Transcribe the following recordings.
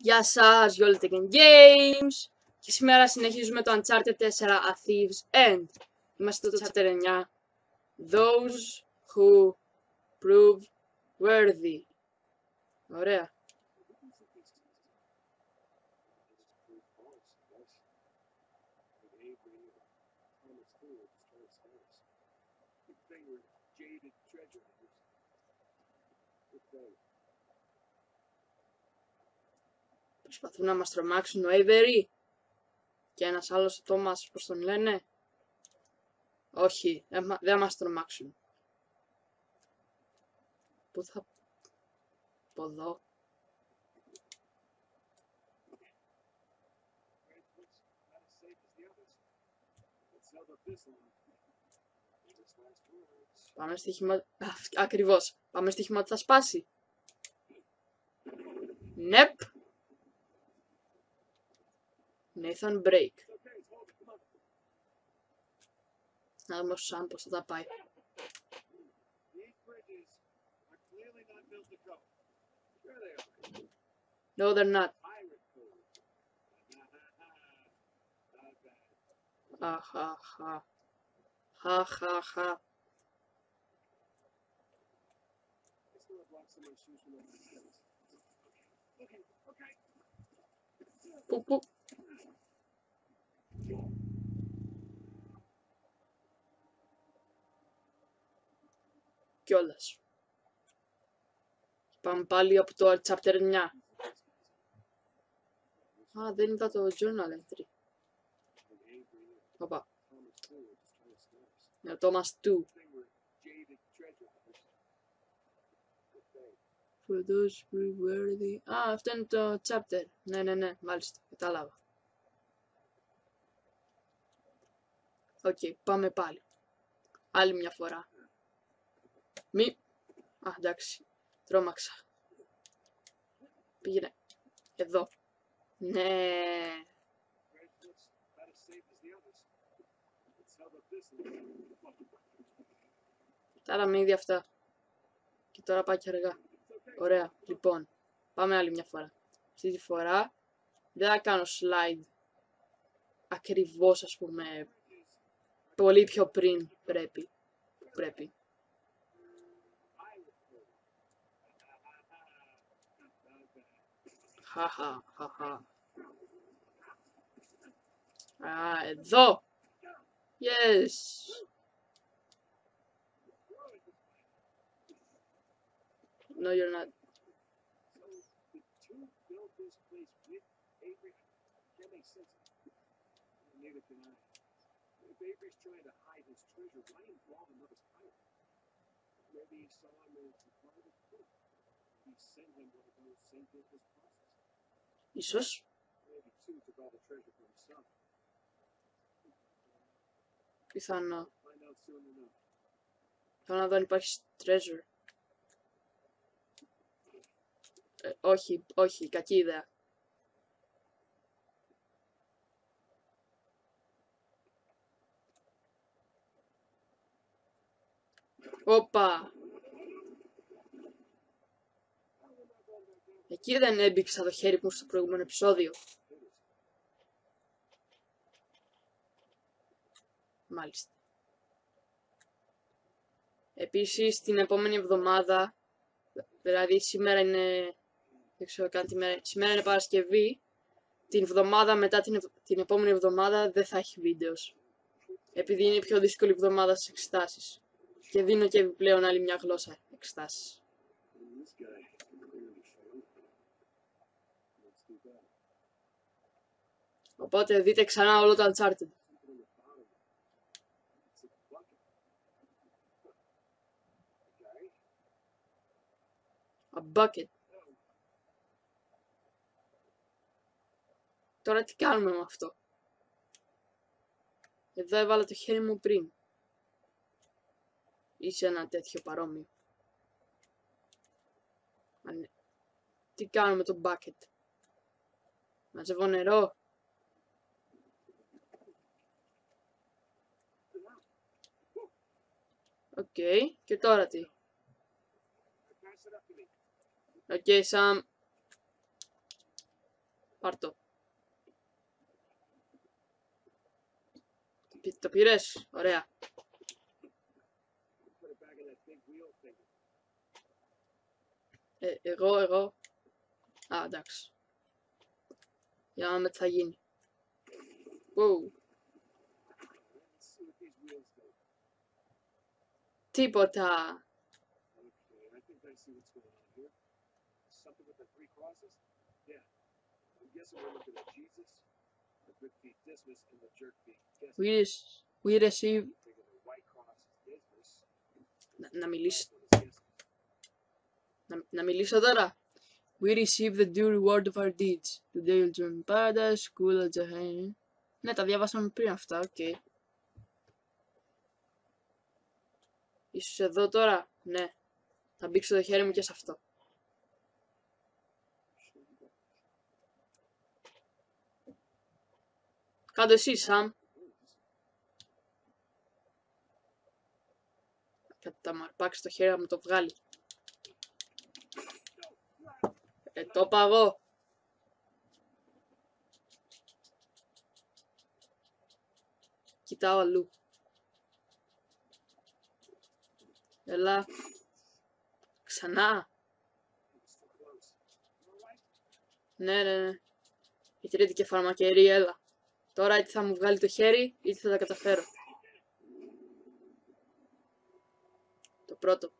Γεια σας, Yoltech and Games! Και σήμερα συνεχίζουμε το Uncharted 4 A Thief's End. Είμαστε στο chapter 9. Those who prove worthy. Ωραία. Προσπαθούν να μας τρομάξουν ο Avery και ένας άλλος ο Τόμας, πώς τον λένε. Όχι, δεν μας τρομάξουν. Πού θα... από εδώ. Πάμε στοίχημα... Ακριβώς. Πάμε στοίχημα ότι θα σπάσει. Νεπ. Nathan Break. Να δούμε ο Sam πώς θα τα πάει. No, they're not. Χα. Πού. Κιόλας. Πάμε πάλι από το chapter 9. Α, δεν είδα το journal entry. Οπα. Ο Thomas 2. For those who worthy. Α, αυτό είναι το chapter. Ναι, μάλιστα, κατάλαβα. Οκ, πάμε πάλι. Άλλη μια φορά. Α, εντάξει. Τρόμαξα. Πήγαινε. Εδώ. Ναι. Τάραμε ήδη αυτά. Και τώρα πάει και αργά. Ωραία. Λοιπόν. Πάμε άλλη μια φορά. Αυτή τη φορά δεν θα κάνω slide ακριβώς, ας πούμε, πολύ πιο πριν πρέπει. Χαχα. Α, εδώ. Yes. No, you're not. Ίσως. Πιθανό. Θέλω να δω αν υπάρχει treasure. Όχι, κακή ιδέα. Όπα. Εκεί δεν έμπηξα το χέρι μου στο προηγούμενο επεισόδιο. Μάλιστα. Επίσης την επόμενη εβδομάδα, δηλαδή σήμερα είναι, δεν ξέρω καν τι μέρα, σήμερα είναι Παρασκευή, την εβδομάδα μετά την επόμενη εβδομάδα δεν θα έχει βίντεο. Επειδή είναι η πιο δύσκολη εβδομάδα στις εξετάσεις. Και δίνω και επιπλέον άλλη μια γλώσσα εξετάσεις. Οπότε δείτε ξανά όλο το Uncharted. A bucket. Τώρα τι κάνουμε με αυτό. Εδώ έβαλα το χέρι μου πριν. Ή σε ένα τέτοιο παρόμοιο. Τι κάνουμε με το bucket. Μαζεύω νερό. Οκ, και τώρα τι. Οκ, Sam. Πάρ' το. Το πήρες. Ωραία. Εγώ. Α, εντάξει. Για να δούμε τι θα γίνει. Wow. Τίποτα. We receive... Να μιλήσω. Να μιλήσω τώρα. We receive the due reward of our deeds. Today we'll join paradise, school at the... Ναι, τα διάβασαμε πριν αυτά, οκ. Ίσως εδώ τώρα, ναι. Θα μπήξω το χέρι μου και σε αυτό. Κάντο εσύ, Σαμ. Θα μου αρπάξει το χέρι, θα μου το βγάλει. Το είπα εγώ. Κοιτάω αλλού. Έλα. Ξανά. Ναι. Εταιρείται και φαρμακερή, έλα. Τώρα είτε θα μου βγάλει το χέρι, είτε θα τα καταφέρω. Το πρώτο.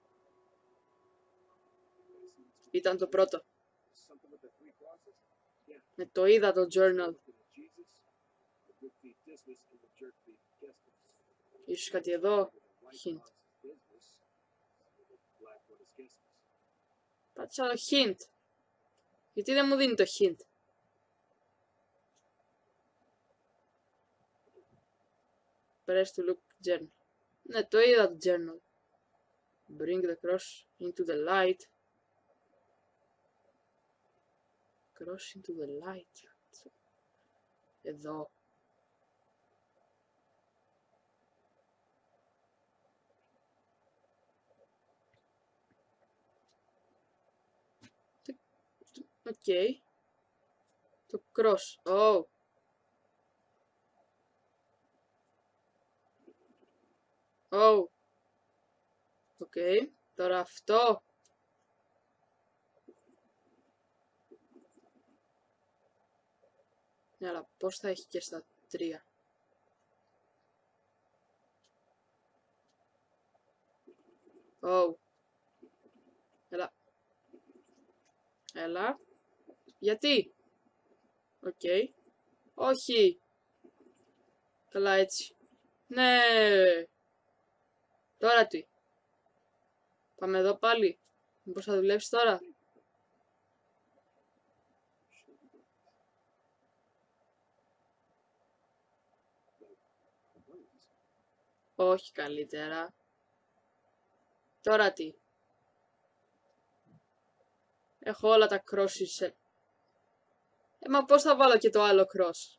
Ήταν το πρώτο. Το είδα το journal. Ίσως κάτι εδώ. Hint. Πάτησα το hint. Γιατί δεν μου δίνει το hint. Press to look journal. Ναι, το είδα το journal. Bring the cross into the light. Cross into the light. Εδώ. Οκ. Το cross. Oh. Oh. Οκ. Τώρα αυτό. Ναι, αλλά πώς θα έχει και στα 3. Oh. Έλα. Γιατί? Οκ. Όχι. Καλά έτσι. Ναι. Τώρα τι? Πάμε εδώ πάλι. Μήπως θα δουλέψει τώρα? Όχι καλύτερα. Τώρα τι? Έχω όλα τα crosses. Μα πώς θα βάλω και το άλλο cross?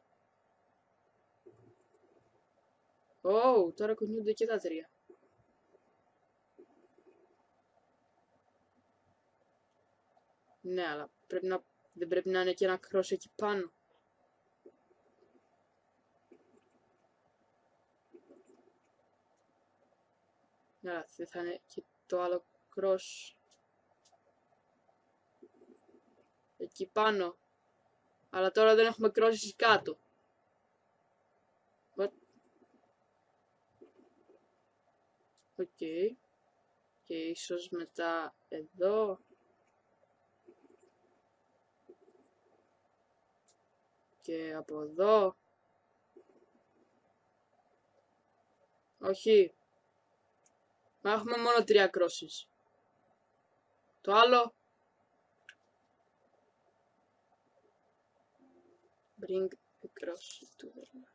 Τώρα κουνιούνται και τα 3. Ναι, αλλά δεν πρέπει να είναι και ένα cross εκεί πάνω. Ναι, δεν θα είναι και το άλλο cross εκεί πάνω. Αλλά τώρα δεν έχουμε crosses κάτω. Οκ. Και ίσως μετά εδώ. Και από εδώ. Όχι. Μα έχουμε μόνο 3 crosses. Το άλλο. Bring the cross to the light.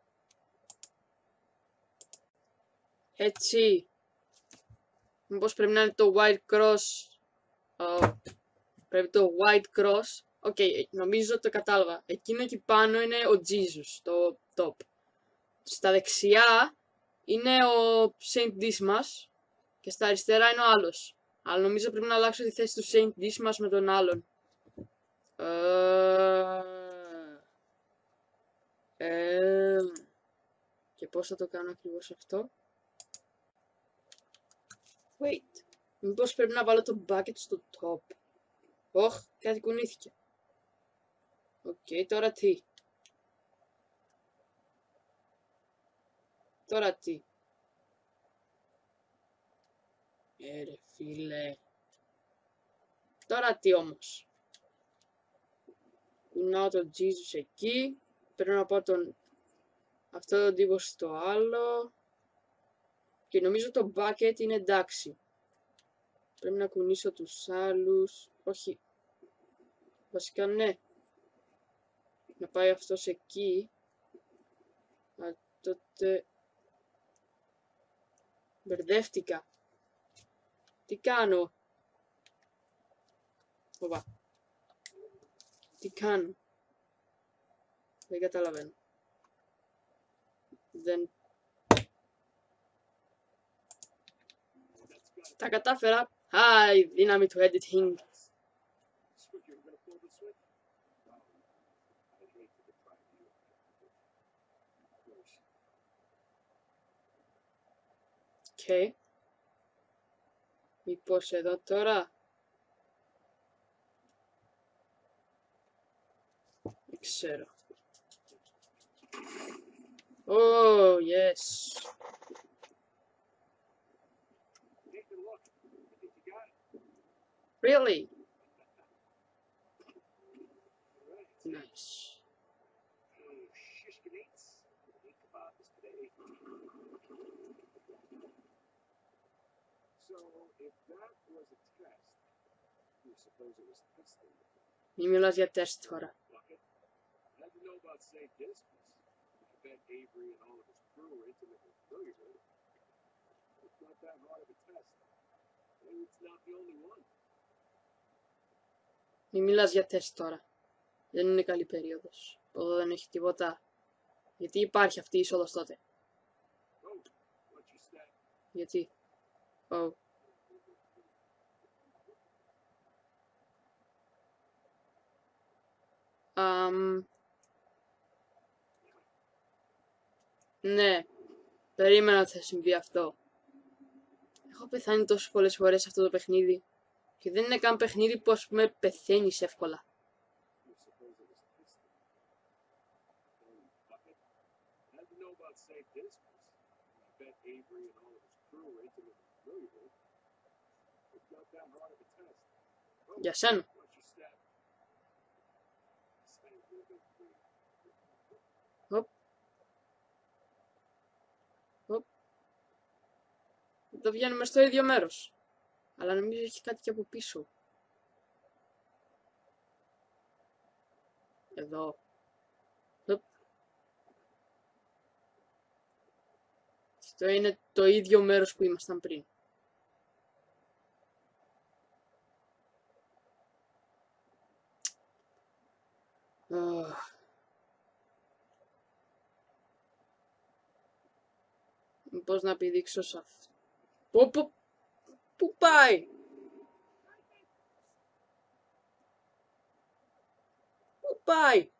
Έτσι. Μήπως πρέπει να είναι το white cross. Πρέπει το white cross. Οκ, νομίζω το κατάλαβα. Εκείνο εκεί πάνω είναι ο Jesus, το top. Στα δεξιά είναι ο Saint Dismas και στα αριστερά είναι ο άλλος. Αλλά νομίζω πρέπει να αλλάξω τη θέση του Saint Dismas με τον άλλον. πώς θα το κάνω ακριβώς αυτό. Wait. Μήπως πρέπει να βάλω το bucket στο top. Ωχ, κάτι κουνήθηκε. Οκ, τώρα τι. Τώρα τι. Ρε φίλε. Τώρα τι όμως. Κουνάω τον Jesus εκεί. Πρέπει να πάω αυτό το τύπο στο άλλο. Και νομίζω το bucket είναι εντάξει. Πρέπει να κουνήσω τους άλλους. Όχι. Βασικά ναι. Να πάει αυτός εκεί. Α, τότε... Μπερδεύτηκα. Τι κάνω. Οπα. Τι κάνω. Δεν καταλαβαίνω. Δεν... Τα κατάφερα. Hi, δύναμη του editing. Οκ. Μήπως εδώ τώρα. Δεν ξέρω. Oh, yes. Really? Nice. Μη μιλάς για τεστ τώρα. Μη μιλάς για τεστ τώρα. Δεν είναι καλή περίοδος. Εδώ δεν έχει τίποτα. Γιατί υπάρχει αυτή η είσοδος τότε. Γιατί. Oh. Ναι. Περίμενα ότι θα συμβεί αυτό. Έχω πεθάνει τόσες πολλές φορές σε αυτό το παιχνίδι. Και δεν είναι καν παιχνίδι που ας πούμε πεθαίνεις εύκολα. Για σένα. Οπ. Οπ. Εδώ βγαίνουμε στο ίδιο μέρος. Αλλά νομίζω έχει κάτι και από πίσω. Εδώ. Οπ. Αυτό είναι το ίδιο μέρος που ήμασταν πριν. Πώς να πηδήξω σε αυτό. Πού πάει. Πού πάει.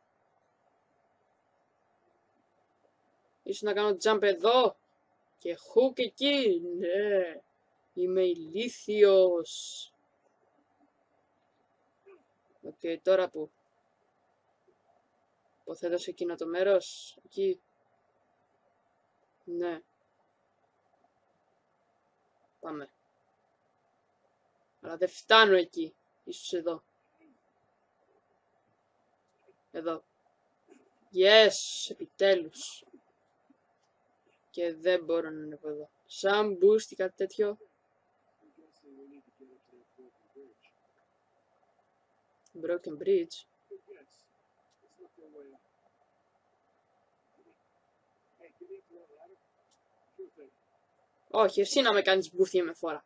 Ίσως να κάνω jump εδώ. Και hook εκεί. Ναι. Είμαι ηλίθιος. Οκ, τώρα που. Υποθέτω σε εκείνο το μέρος. Εκεί. Ναι. Πάμε. Αλλά δεν φτάνω εκεί. Ίσως εδώ. Εδώ. Yes, επιτέλους. Και δεν μπορώ να ανέβω εδώ. Σαν boost ή κάτι τέτοιο. Broken bridge. Όχι, εσύ να με κάνεις boost για μια φορά.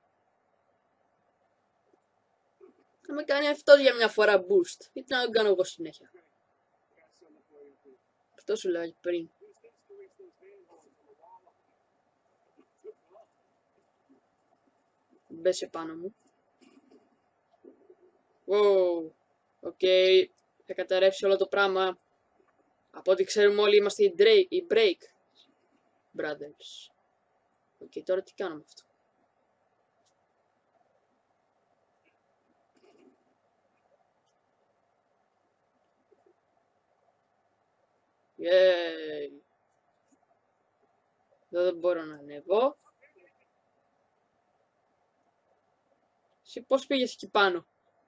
Να με κάνει αυτό για μια φορά boost. Γιατί να το κάνω εγώ συνέχεια. Αυτό σου λέω πριν. Μπες επάνω μου. Wow. Οκ. Θα καταρρεύσει όλο το πράγμα. Από ό,τι ξέρουμε όλοι είμαστε οι break. Brothers. Οκ, τώρα τι κάνουμε αυτό. Yay. Εδώ δεν μπορώ να ανέβω. Εσύ πώς πήγες εκεί πάνω.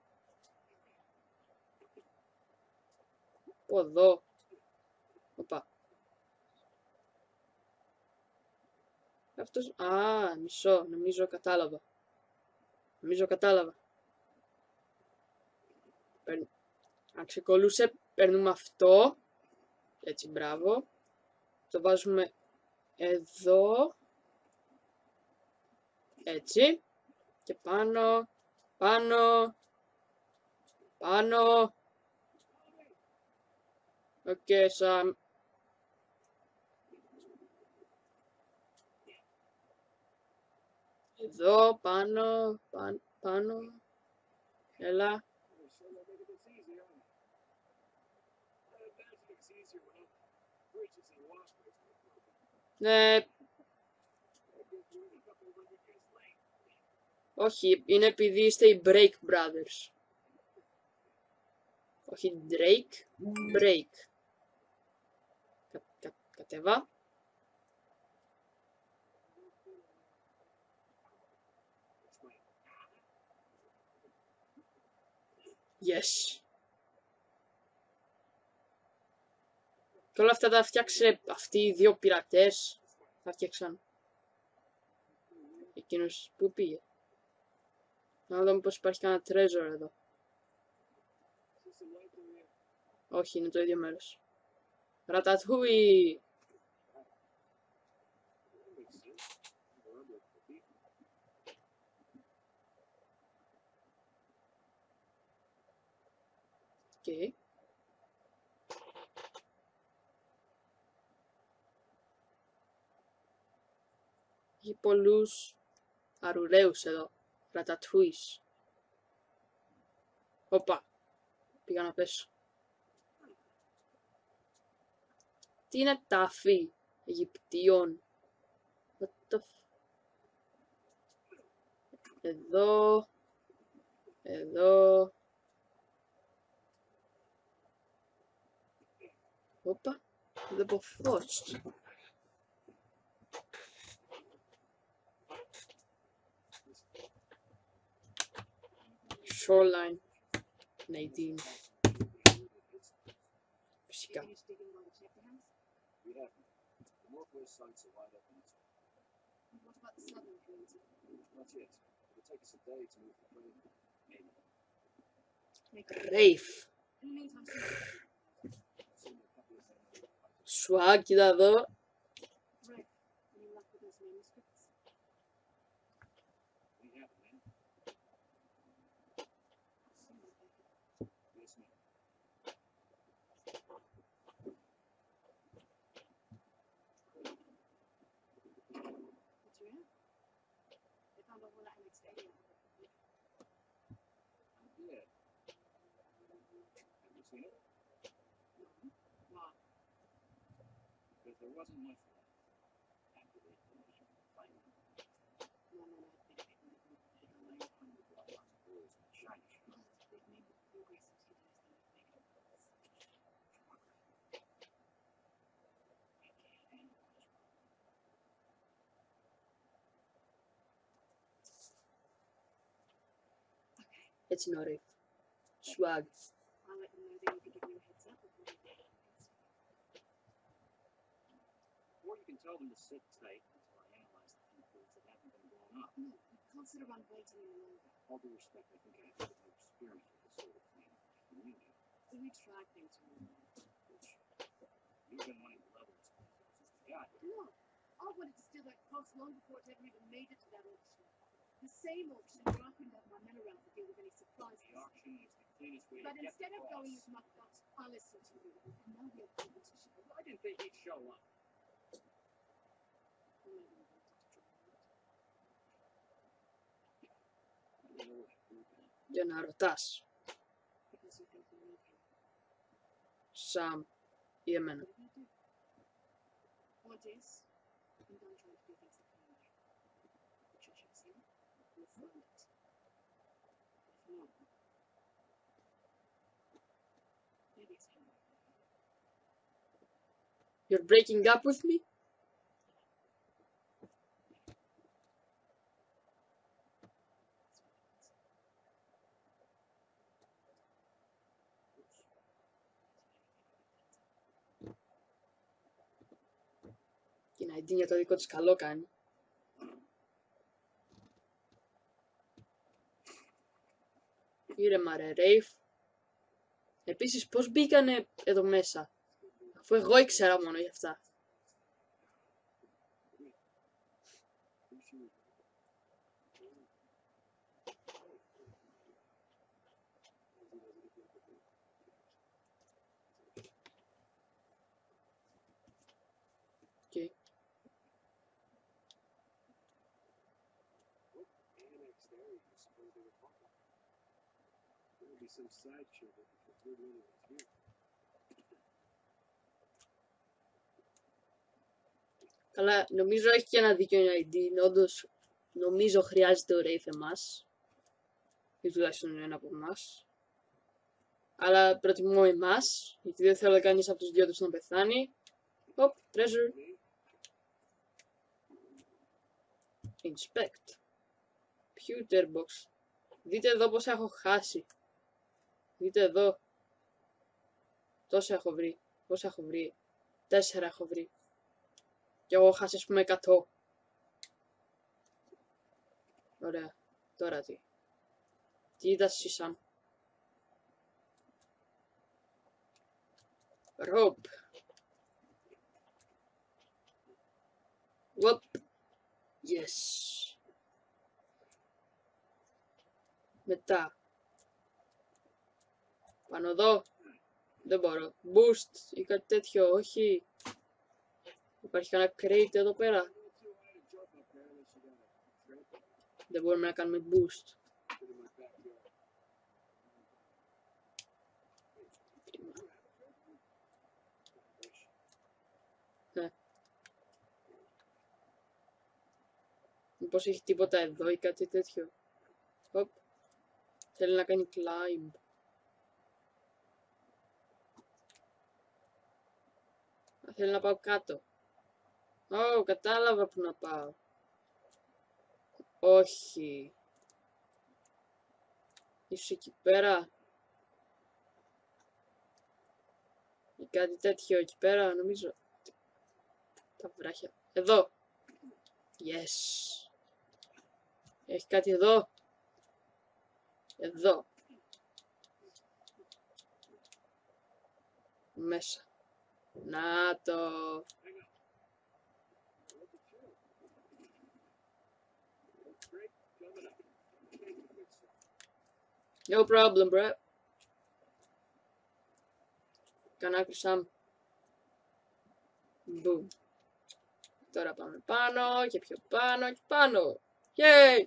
Από εδώ. Οπα. Αυτός... Α, μισό. Νομίζω κατάλαβα. Αν ξεκολούσε, παίρνουμε αυτό. Έτσι, μπράβο. Το βάζουμε εδώ. Έτσι. Και πάνω. Οκ, Σαμ. Εδώ, πάνω. Έλα. Ναι. Όχι, είναι επειδή είστε οι Break Brothers. Όχι Drake, Break. Κατέβα. Yes. Και όλα αυτά τα φτιάξε αυτοί οι δύο πειρατές. Τα φτιάξαν. Εκείνος που πήγε. Να δούμε πως υπάρχει κανένα treasure εδώ. Όχι, είναι το ίδιο μέρος. Ρατατούι! Οκ. Έχει πολλούς αρουραίους εδώ. Ρατατούις. Οπα. Πήγα να πέσω. Τι είναι τάφη Αιγυπτίων. What the Εδώ. Όπα. Δεν πω φως. Shoreline. Nadine. Φυσικά. Ρέιφ. Swag, κοίτα εδώ. There wasn't much left after they finished fighting. No, I think they lay on the blood on the rules and shiny shoes. They've made the progress of cities that have made it. I can't handle much more. Okay. Έτσι είναι ωραίο. Swag. I'll let them know they need to give you a heads up before they go. Or you can tell them to sit tight until I analyze the few foods that haven't been blown up. No, consider on waiting any longer. All due respect, I think I have a little experience with this sort of thing. And you do. So we try things from the which you've been wanting to level this place since the got here. No, I wanted to steal that cross long before it ever even made it to that auction. The same auction where I couldn't have my men around to deal with any surprises. The auction is the cleanest way to get the cross. But instead of going with my gut, I listened to you. And now we have competition. Well, I didn't think he'd show up. Για να ρωτάς. Σαμ ή εμένα. What is? I'm done trying to do things the plain way. Patricia, see? You'll find it. If not, maybe it's him. You're breaking up with me? Και να δίνει για το δικό της καλό κάνει. Ήρεμα ρε, Ρέιφ. Επίσης, πώς μπήκανε εδώ μέσα, αφού εγώ ήξερα μόνο γι' αυτά. Okay. Καλά, νομίζω έχει και ένα δίκιο η ID. Όντως, νομίζω χρειάζεται ο Ρέιφ εμάς. Ή τουλάχιστον ένα από εμάς. Αλλά προτιμώ εμάς, γιατί δεν θέλω κανείς από τους δυο τους να πεθάνει. Οπ, treasure. Inspect. Pewter box. Δείτε εδώ πόσα έχω χάσει. Δείτε εδώ. Τόσα έχω βρει. Πόσα έχω βρει. 4 έχω βρει. Και εγώ χάσει ας πούμε 100. Ωραία. Τώρα τι. Τι είδα Σισάμ. Rope. Whoop. Yes. Μετά. Πάνω εδώ. Δεν μπορώ. Boost ή κάτι τέτοιο. Όχι. Υπάρχει κανένα crate εδώ πέρα. Δεν μπορούμε να κάνουμε boost. Μήπως έχει τίποτα εδώ ή κάτι τέτοιο. Οπ. Θέλει να κάνει climb. Θέλει να πάω κάτω. Ω, κατάλαβα που να πάω. Όχι. Ίσως εκεί πέρα. Ή κάτι τέτοιο εκεί πέρα, νομίζω. Τα βράχια. Εδώ. Yes. Έχει κάτι εδώ. Εδώ. Μέσα. Να το. No problem, bro. Κάνω άκρη Σαμ. Boom. Τώρα πάμε πάνω και πιο πάνω και πάνω. Yay!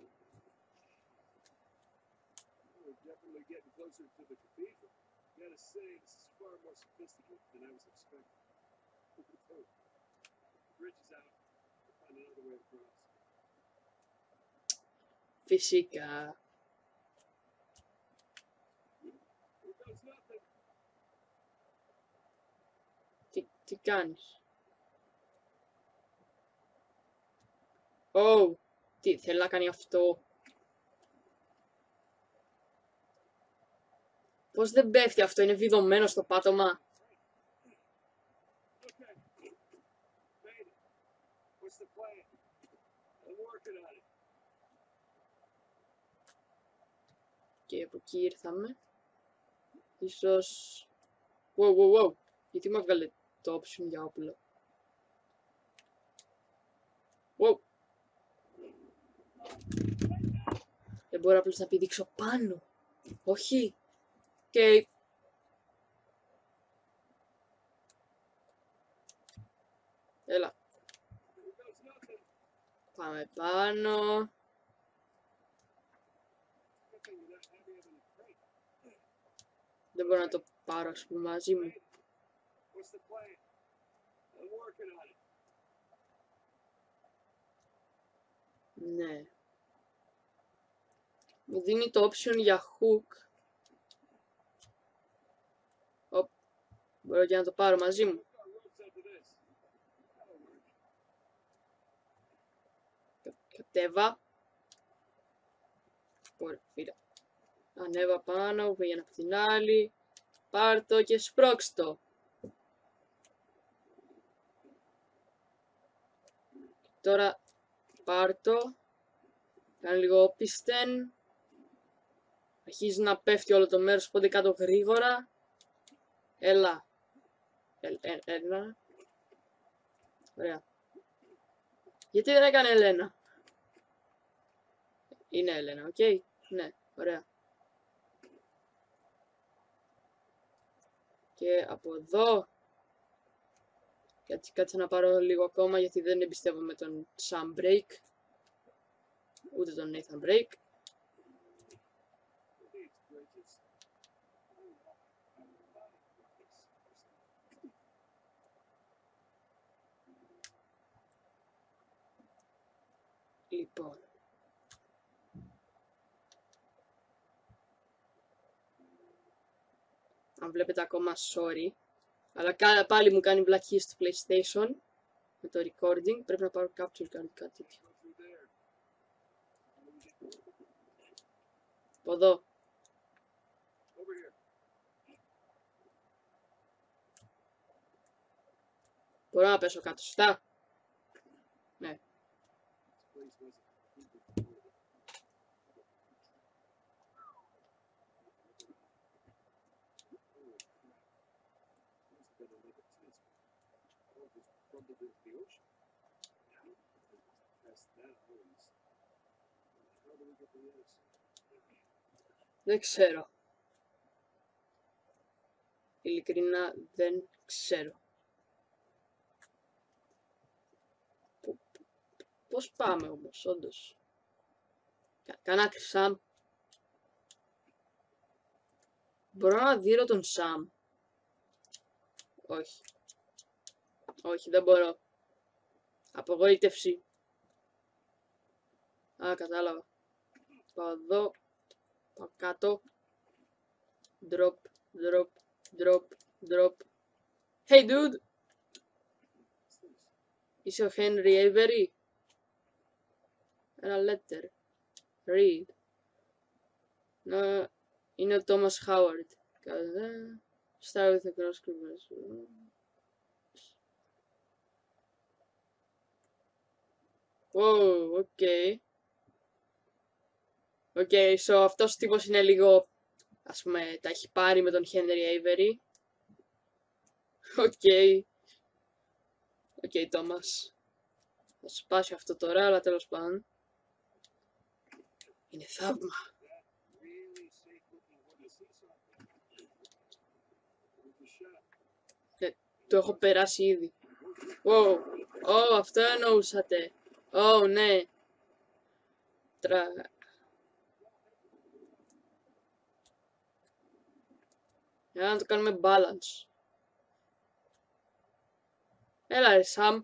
Φυσικά. Τι κάνεις? Oh, τι θέλει να κάνει αυτό? Πώς δεν πέφτει αυτό, είναι βιδωμένο στο πάτωμα. Και από εκεί ήρθαμε. Ίσως... Wow. Γιατί μου έβγαλε το option για όπλο? Wow. Δεν μπορώ απλώς να πηδήξω πάνω. Όχι. Okay. Έλα. Πάμε πάνω. Δεν μπορώ να το πάρω, ας πούμε, μαζί μου. Ναι. Μου δίνει το option για hook. Μπορώ και να το πάρω μαζί μου. Κατέβα. Ωραία, πήρα. Ανέβα πάνω, πήγαινα από την άλλη. Πάρ' το και σπρώξ' το. Τώρα πάρ' το. Κάνει λίγο πίστεν. Αρχίζει να πέφτει όλο το μέρος, πόντε κάτω γρήγορα. Έλα. Έλα. Ωραία. Γιατί δεν έκανε Ελένα? Είναι Ελένα, οκ. Ναι, ωραία. Και από εδώ. Κάτσε να πάρω λίγο ακόμα γιατί δεν εμπιστεύομαι τον Sam Break. Ούτε τον Nathan Break. Λοιπόν. Αν βλέπετε ακόμα sorry. Αλλά πάλι μου κάνει βλακίες στο PlayStation. Με το recording. Πρέπει να πάρω capture card, κάτι τέτοιο. Από εδώ. Μπορώ να πέσω κάτω, σωστά? Ναι. Δεν ξέρω. Ειλικρινά δεν ξέρω. Πώς πάμε όμως, όντως? Κανά Sam. Μπορώ να δείρω τον Sam? Όχι. Όχι, δεν μπορώ. Απογοήτευση. Α, κατάλαβα. Πάω εδώ. Πάω κάτω. Drop, drop, drop, drop. Hey dude! Είσαι ο Henry Avery? Ένα letter. Read. Να, είναι ο Thomas Howard. Start with a cross curve. Wow, okay. Okay, so αυτός ο τύπος είναι λίγο, ας πούμε, τα έχει πάρει με τον Henry Avery. Οκ. Οκ, Thomas. Θα σπάσει αυτό τώρα, αλλά τέλος πάντων. Είναι θαύμα. Το έχω περάσει ήδη. Wow. Αυτό εννοούσατε. Ναι. Για να το κάνουμε balance. Έλα ρε Sam.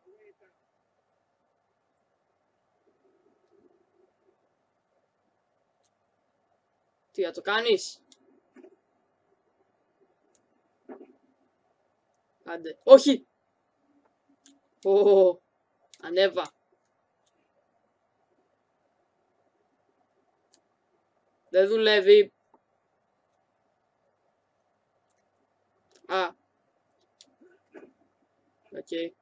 Τι θα το κάνεις? Άντε. Όχι! Ανέβα. Δεν δουλεύει. Α. Οκ.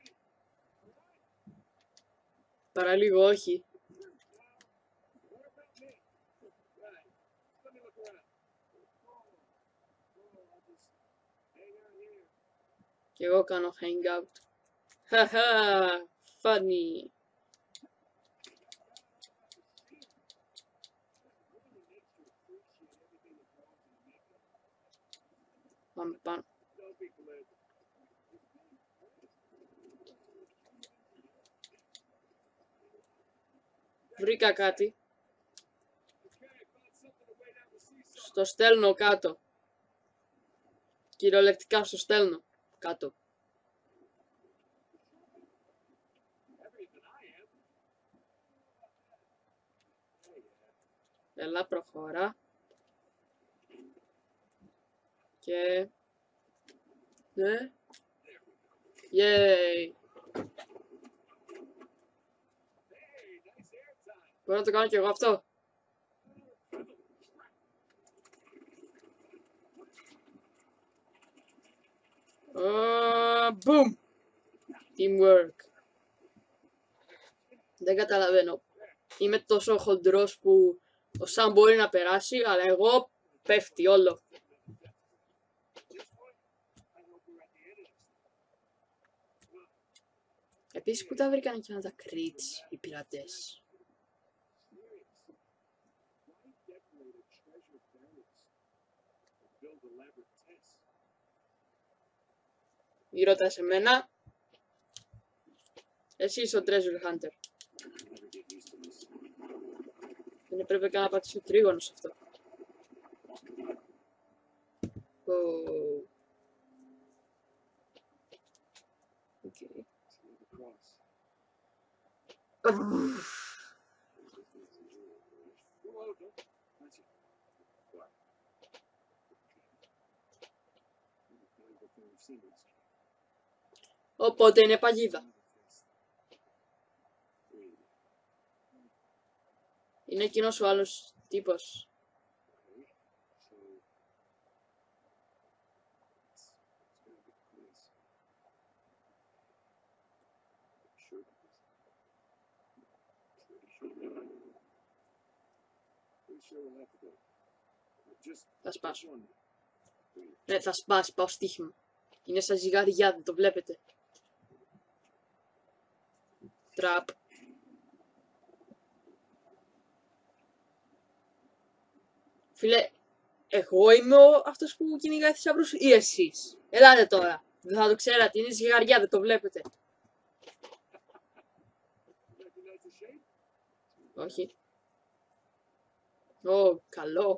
Παραλίγο όχι. Και εγώ κάνω hangout. Χαχα, funny. Πάμε πάνω. Βρήκα κάτι. Στο στέλνω κάτω. Κυριολεκτικά στο στέλνω κάτω. Έλα, προχώρα. Και... ναι. Yay. Μπορώ να το κάνω κι εγώ αυτό. Boom. Teamwork. Δεν καταλαβαίνω. Είμαι τόσο χοντρός που ο Σαν μπορεί να περάσει, αλλά εγώ πέφτει όλο. Επίσης, πού τα βρήκαν εκείνα τα κρίτς οι πειρατές. Μη ρωτάς εμένα. Εσύ είσαι ο Treasure Hunter. Δεν έπρεπε καν να πατήσω τρίγωνο σε αυτό. Okay. Οπότε είναι παγίδα. Είναι εκείνος ο άλλος τύπος. Θα σπάσω. Ναι, θα σπάσει, πάω στοίχημα. Είναι σαν ζυγαριά, δεν το βλέπετε. Τραπ. Φίλε, εγώ είμαι αυτός που κυνηγάει θησαυρούς ή εσείς? Ελάτε τώρα. Δεν θα το ξέρατε, είναι ζυγαριά, δεν το βλέπετε. Όχι. Ω, καλό.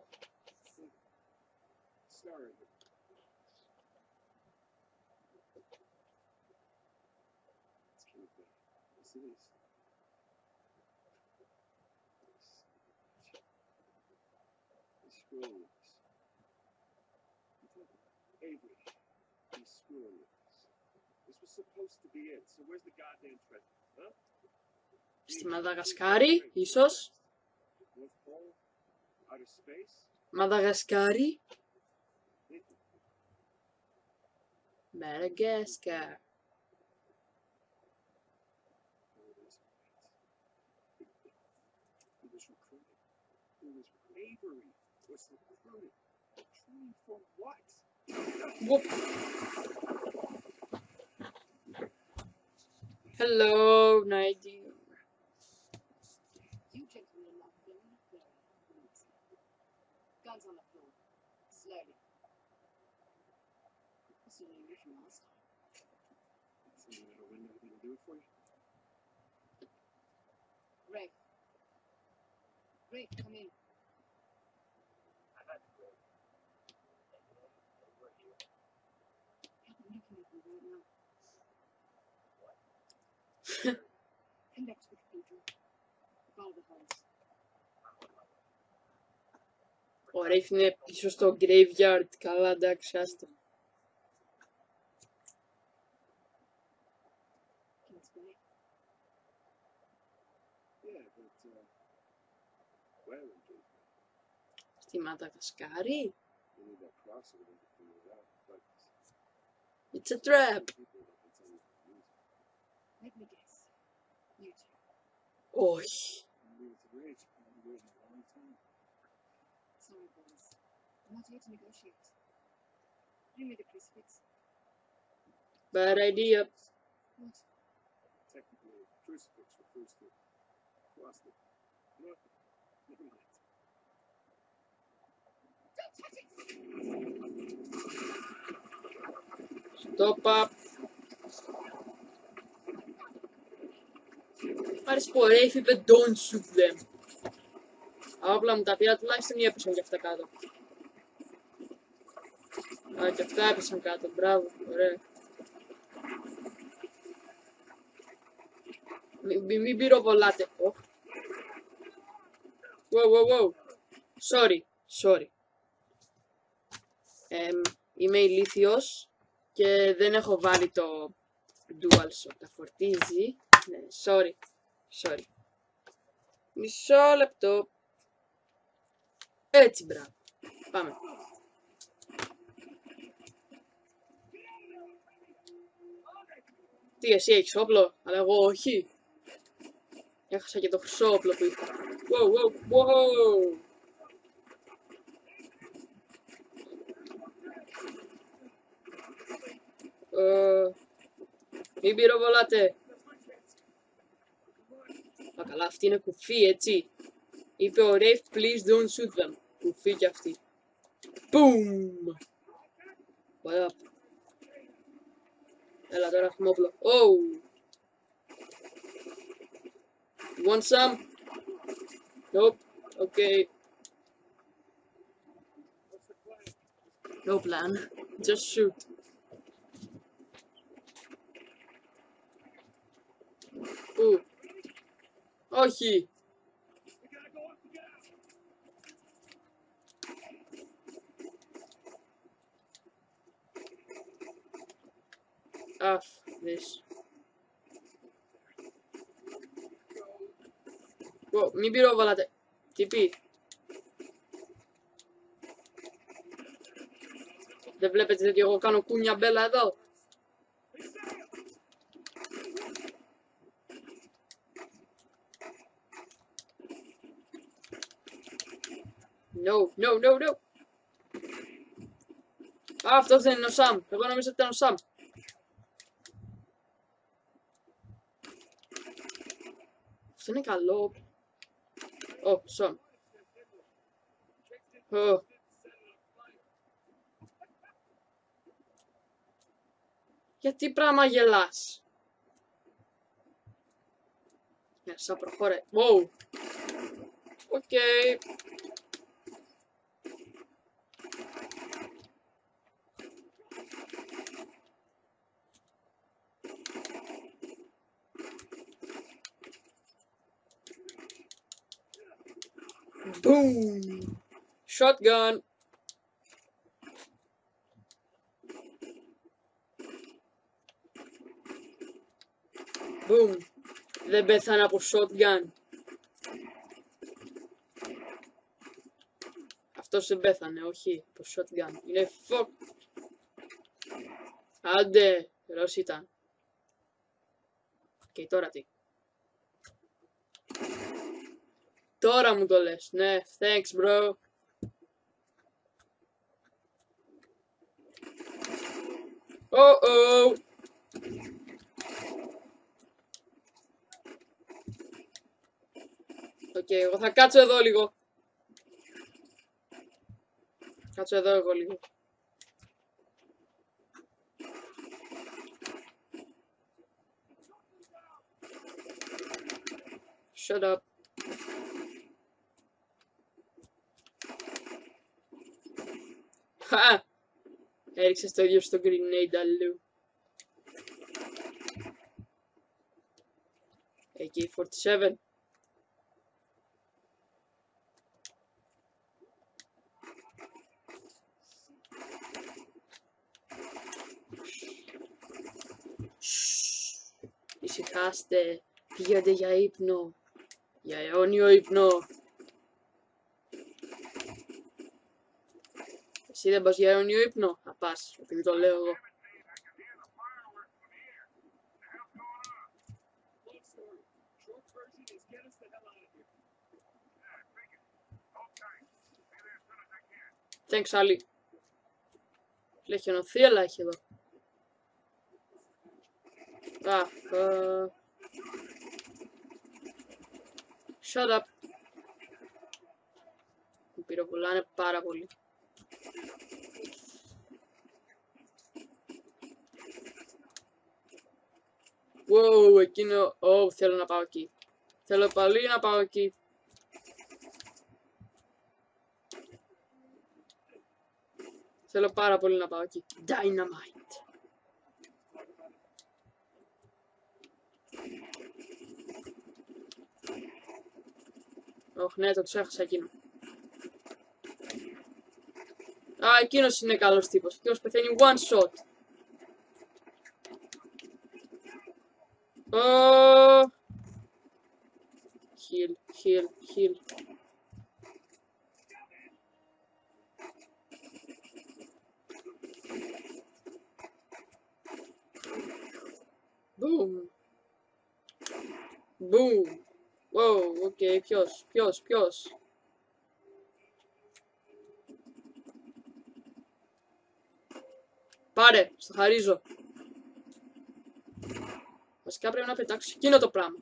Στη Μαδαγασκάρη, ίσως. Μαδαγασκάρη. Madagascar. Whoop. Hello, Nadir. You gentlemen are not very fair. Guns on the floor. Slowly. This is an unusual last time. Ray. Ray, come in. I'm looking at you right now. Come back to the cathedral. Follow the homes. Ο Ρέιφ είναι πίσω στο graveyard. Καλά, εντάξει, άστο. King's Bay. Στη Μαδαγασκάρη. It's a trap. Let me guess. You two. Όχι. Sorry, boys. I'm not here to negotiate. Bring me the crucifix. Bad idea. What? Technically, a crucifix refers to cross the. What? Never mind. Don't touch it! Stop up. Μ' άρεσε που ο Ρέιφ είπε don't shoot them. Όπλα μου τα πήρα τουλάχιστον ή έπεσαν και αυτά κάτω. Α, και αυτά έπεσαν κάτω. Μπράβο, ωραία. Μην πυροβολάτε. Wow, wow, wow. Sorry. Είμαι ηλίθιος και δεν έχω βάλει το DualShock. Τα φορτίζει. Ναι, sorry. Μισό λεπτό. Έτσι, μπράβο. Πάμε. Τι, εσύ έχεις όπλο, αλλά εγώ όχι. Έχασα και το χρυσό όπλο που είχα. Wow. Μην πυροβολάτε. Α, καλά, αυτή είναι κουφή, έτσι. Είπε ο Rafe, please don't shoot them. Κουφή κι αυτή. Boom! What up? Έλα, τώρα έχουμε όπλο. Oh! Want some? Nope. Okay. No plan. Just shoot. Όχι. This. Μην πυροβολάτε. Τι πει. Δεν βλέπετε ότι εγώ κάνω κούνια μπέλα εδώ. No. Α, αυτός δεν είναι ο Σαμ. Εγώ νομίζω ότι ήταν ο Σαμ. Αυτό είναι καλό. Σαμ. Γιατί πράγμα γελάς. Σαν προχώρε. Wow. Οκ. Boom. Shotgun. Boom. Δεν πέθανα από shotgun. Αυτός δεν πέθανε, όχι από shotgun. Είναι fuck. Άντε, ρος ήταν. Και τώρα τι. Τώρα μου το λες, ναι, thanks bro. Oh. Οκ, εγώ θα κάτσω εδώ λίγο. Κάτσω εδώ εγώ λίγο. Shut up. Χα! Έριξες το ίδιο στο grenade αλλού. AK-47. Ησυχάστε. Πηγαίνετε για ύπνο. Για αιώνιο ύπνο. Εσύ δεν πας για αιώνιο ύπνο. Θα πας, επειδή το λέω εγώ. Thanks, Ali. Έχει ενωθεί, αλλά έχει εδώ. Shut up. Μου πυροβολάνε πάρα πολύ. Wow, εκείνο. Θέλω να πάω εκεί. Θέλω πάλι να πάω εκεί. Θέλω πάρα πολύ να πάω εκεί. Dynamite. Ναι, το ξέχασα εκείνο. Α, εκείνος είναι καλός τύπος. Εκείνος πεθαίνει one shot. Heal. Boom. Wow, okay, ποιος. Πάρε, στο χαρίζω. Βασικά πρέπει να πετάξω εκείνο το πράγμα.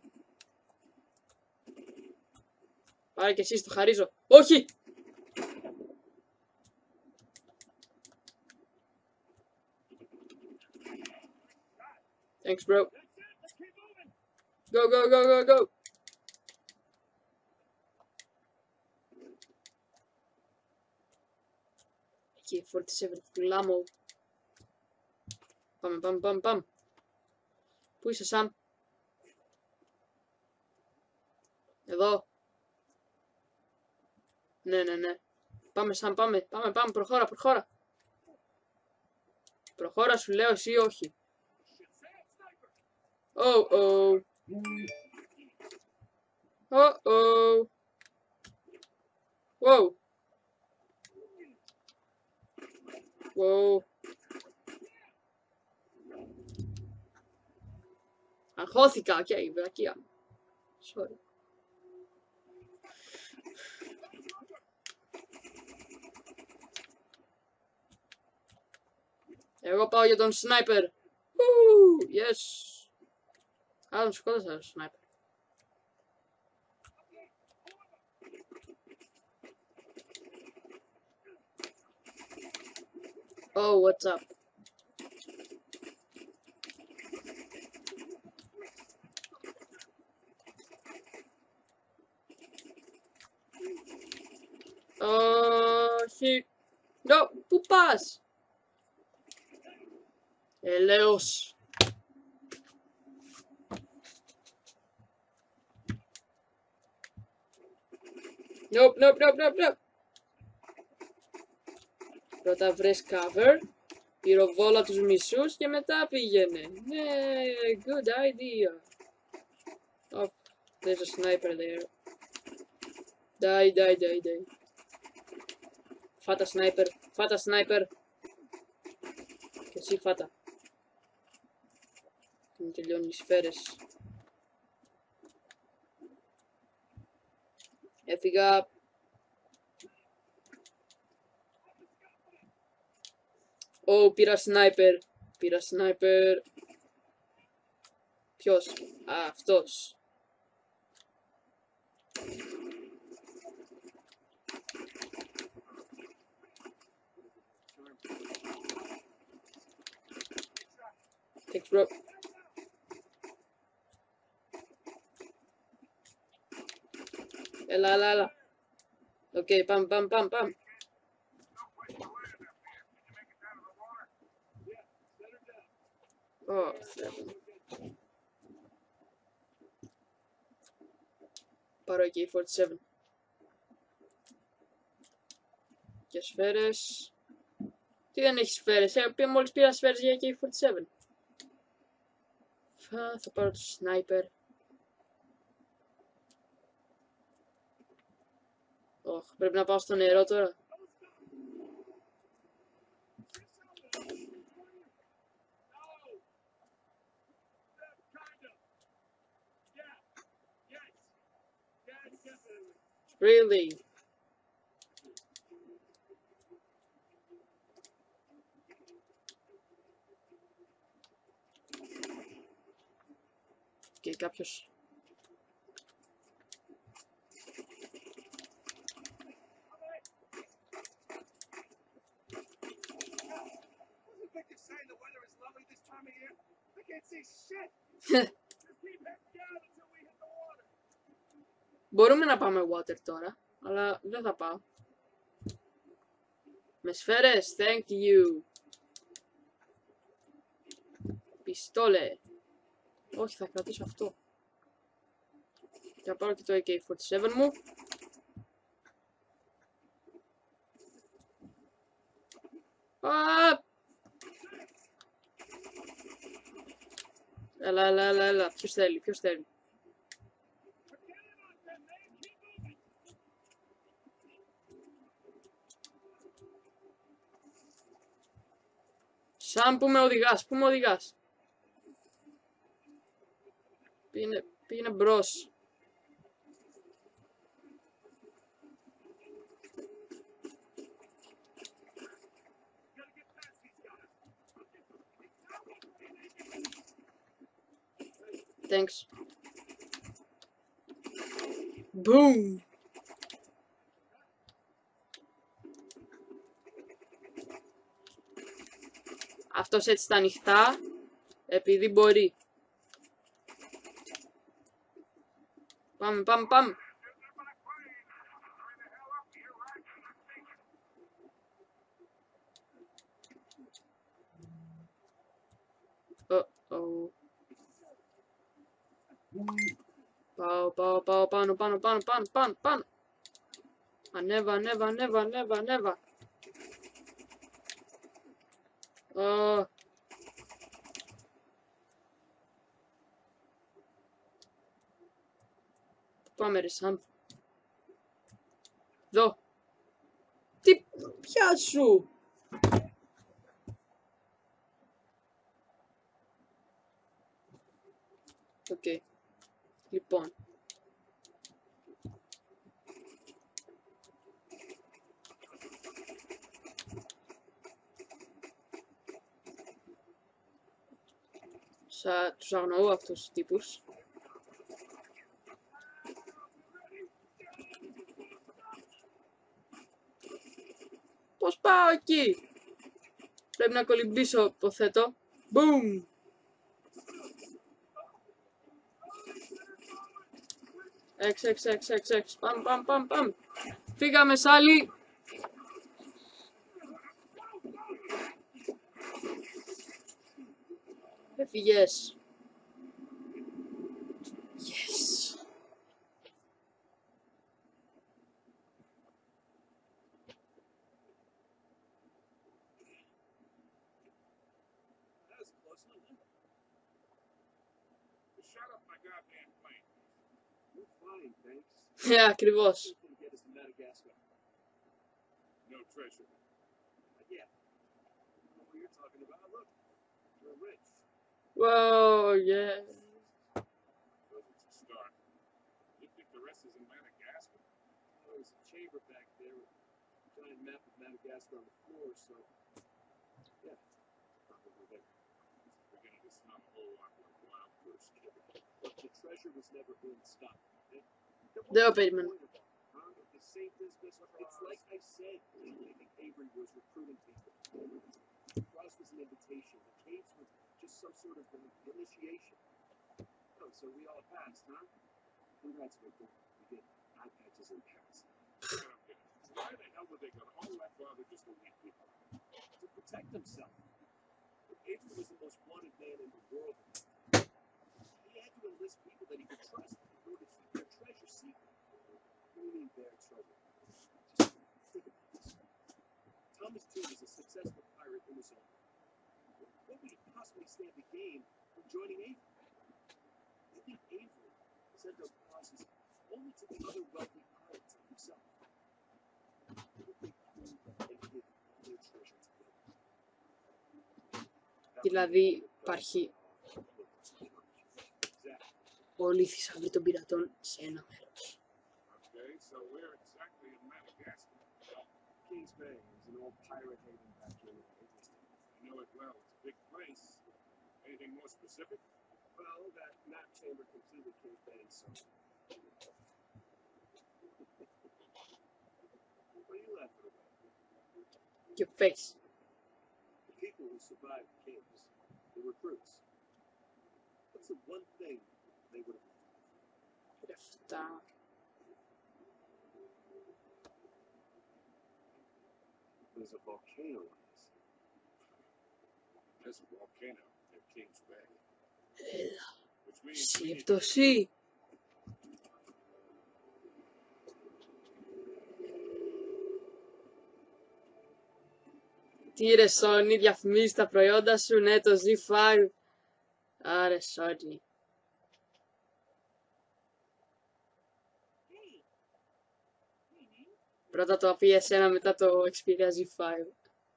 Πάρε και εσύ, στο χαρίζω. Όχι! Thanks, bro. Go. Εκεί, 47, full ammo. Πάμε. Πού είσαι, Σαμ? Εδώ. Ναι. Πάμε, Σαμ, πάμε. Προχώρα. Προχώρα, σου λέω, εσύ όχι. Oh. Wow. Αγχώθηκα, και η βλακεία. Sorry. Εγώ πάω για τον σνάιπερ. Yes. Α, τον σκότωσα τον σνάιπερ. Oh, what's up? Όχι. No, πού πας? Ελέος. Nope. Πρώτα βρες cover, πυροβόλα τους μισούς και μετά πήγαινε. Ναι, good idea. Oh, there's a sniper there. Die. Φάτα sniper. Και εσύ φάτα. Και μου τελειώνουν οι σφαίρες. Έφυγα. Πήρα sniper. Ποιος? Α, αυτός. Thanks, bro. Έλα. Οκ, πάμε. Πάρω εκεί 47. Και σφαίρες. Τι δεν έχει σφαίρες? Μόλις πήρα σφαίρες για εκεί 47. Θα πάρω το sniper. Πρέπει να πάω στο νερό τώρα. Really? Και κάποιος. Μπορούμε να πάμε water τώρα, αλλά δεν θα πάω. Με σφαίρες, thank you. Πιστόλε. Όχι, θα κρατήσω αυτό. Και θα πάρω και το AK-47 μου. Έλα. Ποιος θέλει. Σαν που με οδηγάς. Πήγαινε μπρος. Thanks. Boom. Αυτός έτσι στα ανοιχτά, επειδή μπορεί. Πάμε. Πάω πάνω. Ανέβα. Πάμε ρε Σαν. Εδώ. Τι πιάσου. Οκ. Λοιπόν. Τους αγνοώ αυτούς τους τύπους. Πώς πάω εκεί? Πρέπει να κολυμπήσω, υποθέτω. Boom! Εξ. Πάμε. Φύγαμε, Σάλι. Έφυγες. Yes. Shut up my goddamn plane. You're fine, thanks. Ακριβώς. Can get us to Madagascar. No treasure. Yeah. What you're talking about? Look, we're rich. Whoa, yeah. Well, it's a start. You think the rest is in Madagascar? Well, there's a chamber back there with a giant map of Madagascar on the floor, so yeah, probably there. Beginning to smell a whole lot like wild goose kid. But the treasure was never in stock. Δεν περίμενα. It's like I said, I think Avery was recruiting people. Ross was an invitation. The caves were just some sort of initiation. Oh, so we all passed, huh? Congrats, Victor. We get eye patches in Paris. Why the hell would they go to all that bother just to meet people? To protect themselves. Avery was the most wanted man in the world. He had to enlist people that he could trust in order to keep their treasure secret. What do you mean their treasure? Just think about this. Thomas Tew was a successful pirate in his own right. What would he possibly stand to gain from joining Avery? I think Avery sent out crosses only to the other wealthy pirates like himself. What if they pooled and hid their treasure together? Δηλαδή υπάρχει όλη η θησαυρή των πειρατών σε ένα μέρος. Okay, so where exactly in Madagascar? Kings Bay is an old pirate haven back in Interesting. I know it well. It's a big place. Anything more specific? Well, that map chamber completed Kings Bay, so. What are you laughing about? Your face. The people who survived the caves, the recruits. What's the one thing they would have? Αυτά. There's a volcano on this. There's a volcano at Kings Bay. Which means Σύμπτωση. Τι ρε Sony, διαφημίζεις τα προϊόντα σου, ναι το Z5. Άρε, sorry. Πρώτα το PS1, μετά το Xperia Z5.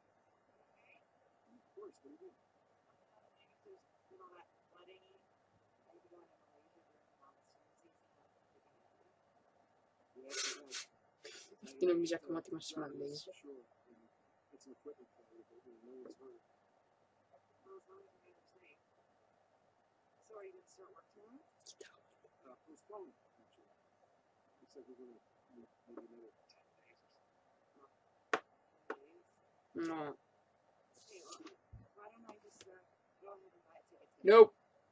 Τι νομίζω ακόμα ότι μας σημαντίζει. No. Nope.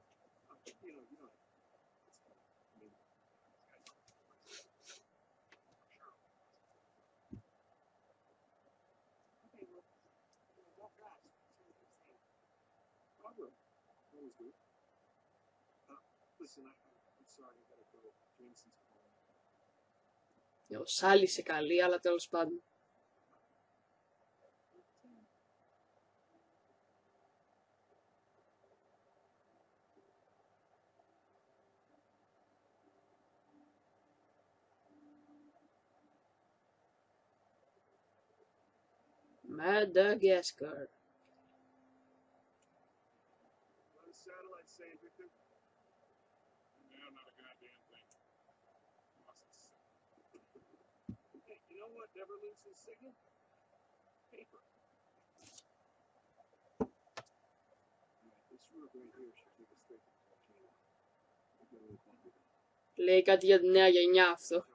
Ο Σάλι καλή, αλλά τέλος πάντων. Madagascar. Never loses signal? Paper. This route right here should take us straight to the volcano. Λέει κάτι για τη νέα γενιά αυτό.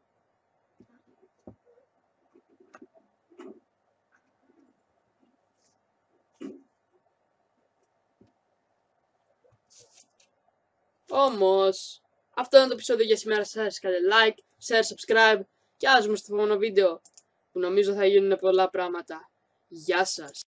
Όμως, αυτό είναι το επεισόδιο για σήμερα. Σας κάντε like, share, subscribe και ας δούμε στο επόμενο βίντεο που νομίζω θα γίνουν πολλά πράγματα. Γεια σας.